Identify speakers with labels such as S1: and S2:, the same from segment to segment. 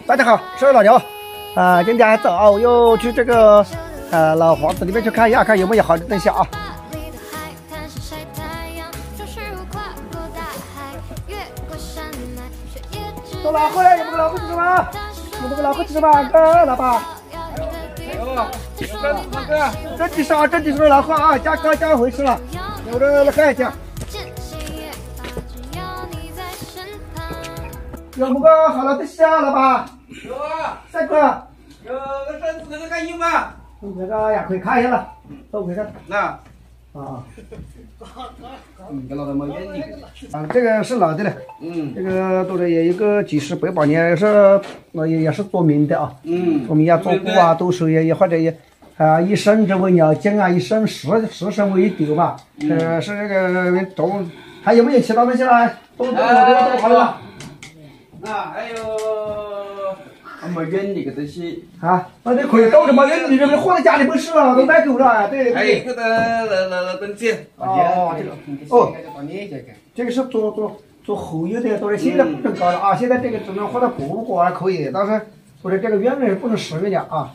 S1: 大家好，是老牛。今天走又去这个老房子里面去看一下，看有没有好的东西啊。走老虎嘞，有没有老虎吃吗？有没有老虎吃吗？老爸。这几双老虎啊，加回去了，有的来看一下。有没个好了东西啊，老爸？
S2: 有啊，
S1: 三个。
S2: 有个绳子，那个干有吗？
S1: 那个也可以看一下了，都可以看。
S2: 那
S1: 啊。
S2: 给老头没眼力。
S1: 这个是老的了。这个都是也有个几十100年，也是做名的啊。做名呀，做鼓啊，都是也或者也一生这为鸟精啊，一生十生为丢吧。是这个种，还有没有其他东西啦？都好了。
S2: 还有没原理个东西
S1: 啊？那可以都是没原理，这边放在家里不是了，都买够了。对。
S2: 还有一个那东西。
S1: 这个是做后油的，都是现在不能搞了啊！现在这个只能放到博物馆可以，但是都是这个原理不能使用的啊。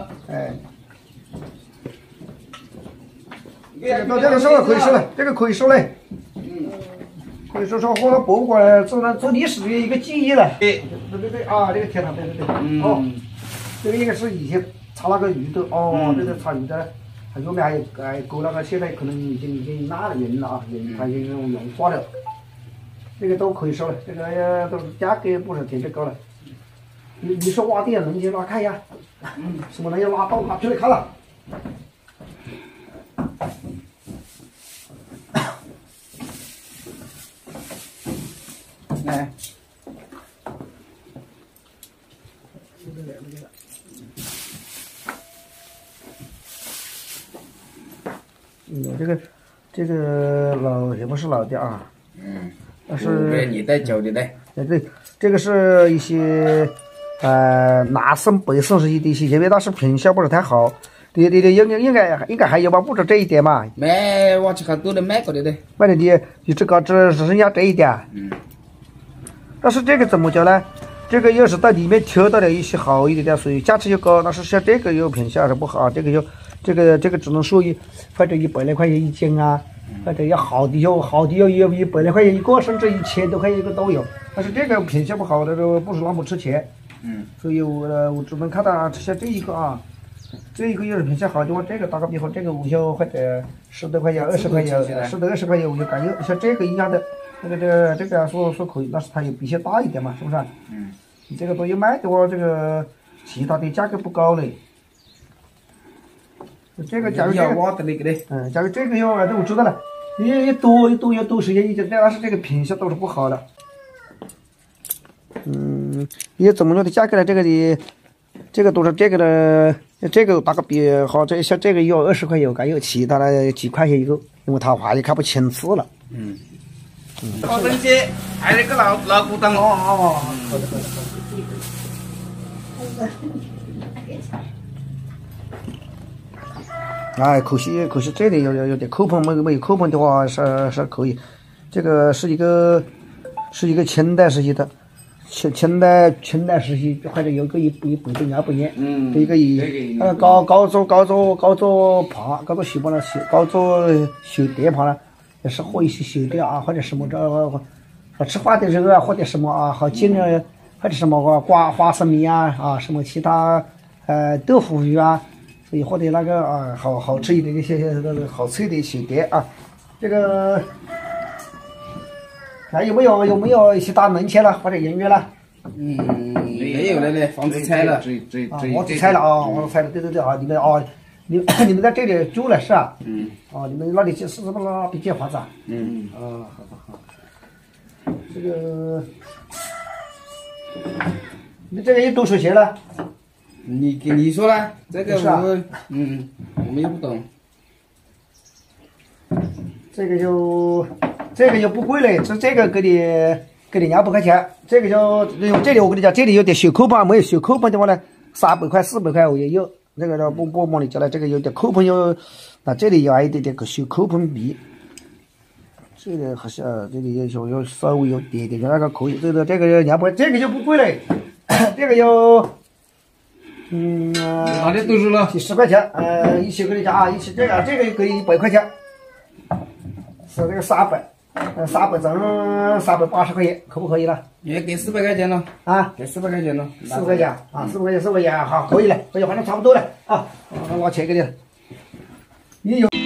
S1: 这个时候可以收了，这个可以收嘞。可以说放到博物馆做历史的一个记忆了。对啊，这个天堂，对。这个应该是以前插那个鱼的哦，这个插鱼的，它右面还勾那个，现在可能已经烂了人了啊，它已经融化了。这个都可以收了，这个都价格不是特别高了。你说挖地能去拉看一下，什么东西拉出来看了。来，这个老也不是老的啊，那是
S2: 年代久的嘞。
S1: 对，这个是一些南宋北宋时期的一些，因为当时品相不是太好。对，应该还有吧？不止这一点嘛。
S2: 没，我去看都能买过的嘞。
S1: 买的你只剩下这一点。但是这个怎么讲呢？这个要是在里面挑到了一些好一点的，所以价值又高。但是像这个有品相是不好，这个只能说或者100来块钱一斤啊，或者要好的要100来块钱一个，甚至1000多块钱一个都有。但是这个品相不好的都不是那么值钱。所以我只能看到像这一个啊，这一个要是品相好的话，这个打个比方，这个5角或者10多块钱、20块钱、10多20块钱我就感觉像这个一样的。这个说可以，但是它也比较大一点嘛，是不是？你这个东西卖的话，这个其他的价格不高嘞。这个假如假如这个要这我知道了，越多时间一点，但是这个品相都是不好的。也怎么说的价格呢？这个都是这个的，这个打个比好，像这个要20块钱，还有其他的几块钱一个，因为它画也看不清楚了。
S2: 好东西，还有一个老古董。
S1: 好的。可惜这里有点扣棚，没有扣棚的话是可以。这个是一个清代时期的，清代时期或者有个100年200年，这个高做棚，高做修棚了，高做修电棚了。也是和一些修的啊，或者什么吃饭的人啊，或者什么啊，好进啊，或者什么花生米啊什么其他豆腐鱼啊，所以或者那个好吃一点的一些好吃的修的啊，这个还有没有一些大门前了或者音乐了？
S2: 没有了嘞，房子拆了，
S1: 房子拆了啊，房子拆了，对啊，你们在这里住了是吧？你们那里是不是那边建房子啊？好。这个，你这个有多少钱了？
S2: 你说了，这个我们又不懂。
S1: 这个就不贵嘞，这个给你200块钱，这个这里我跟你讲，这里有点小扣棚，没有小扣棚的话呢，300块400块我也有。那个不帮你讲了，这个有点扣棚这里有一点点小扣棚比，这个好像这里要稍微有点那个可以，这个200，这个就不贵嘞， 这个有，
S2: 哪里都是了？
S1: 10块钱，一起给你加啊，一起这个给100块钱，是这个300，300整380块钱，可不可以了？
S2: 也给400块钱了
S1: 啊，
S2: 给400块钱了
S1: ，4块钱啊，4块钱，好，可以了，可以，反正差不多了啊，我拿钱给你了，你有。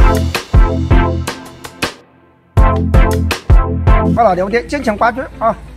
S1: 好了，2点坚强8句啊。